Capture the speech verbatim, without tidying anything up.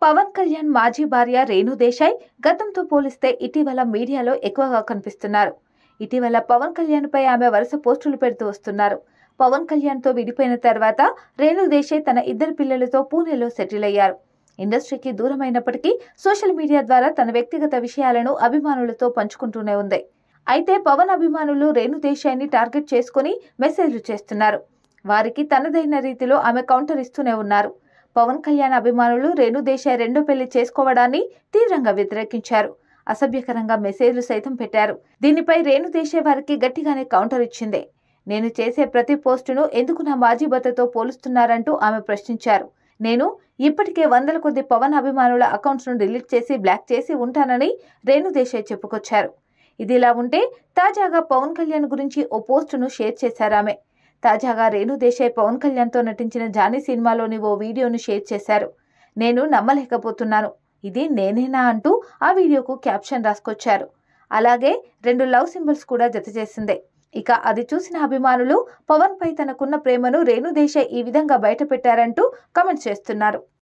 పవన్ కళ్యాణ్ మాజీ భార్య రేణు దేశాయ్ గతంతో పోలిస్తే ఇటీవల మీడియాలో ఎక్కువగా కనిపిస్తున్నారు. ఇటీవల పవన్ కళ్యాణ్ పై ఆమె వరుస పోస్టులు పెడుతూ వస్తున్నారు. పవన్ కళ్యాణ్ తో విడిపోయిన తర్వాత రేణు దేశాయ్ తన ఇద్దరు పిల్లలతో పూణేలో సెటిల్ అయ్యారు. ఇండస్ట్రీకి దూరమైనప్పటికీ సోషల్ మీడియా ద్వారా తన వ్యక్తిగత విషయాలను అభిమానులతో పంచుకుంటూనే ఉంది. అయితే పవన్ అభిమానులు రేణు దేశాయ్ ని టార్గెట్ చేసుకుని మెసేజ్లు చేస్తున్నారు. వారికి తనదైన రీతిలో ఆమె కౌంటర్ ఇస్తూనే ఉన్నారు. పవన్ కళ్యాణ్ అభిమానులు రేణు దేశాయ్ రెండో పెళ్లి చేసుకోవడాన్ని తీవ్రంగా వ్యతిరేకించారు. అసభ్యకరంగా మెసేజ్లు సైతం పెట్టారు. దీనిపై రేణు దేశాయ్ వారికి గట్టిగానే కౌంటర్ ఇచ్చింది. నేను చేసే ప్రతి పోస్టును ఎందుకు నా మాజీ భర్తతో పోలుస్తున్నారంటూ ఆమె ప్రశ్నించారు. నేను ఇప్పటికే వందల కొద్ది పవన్ అభిమానుల అకౌంట్స్ ను డిలీట్ చేసి బ్లాక్ చేసి ఉంటానని రేణు దేశాయ్ చెప్పుకొచ్చారు. ఇదిలా ఉంటే తాజాగా పవన్ కళ్యాణ్ గురించి ఓ పోస్టును షేర్ చేశారామె. తాజాగా రేణు దేశాయ్ పవన్ కళ్యాణ్ తో నటించిన జానీ సినిమాలోని ఓ వీడియోను షేర్ చేశారు. నేను నమ్మలేకపోతున్నాను, ఇది నేనేనా అంటూ ఆ వీడియోకు క్యాప్షన్ రాసుకొచ్చారు. అలాగే రెండు లవ్ సింబల్స్ కూడా జత చేసింది. ఇక అది చూసిన అభిమానులు పవన్ పై తనకున్న ప్రేమను రేణు దేశాయ్ ఈ విధంగా బయట పెట్టారంటూ కామెంట్స్ చేస్తున్నారు.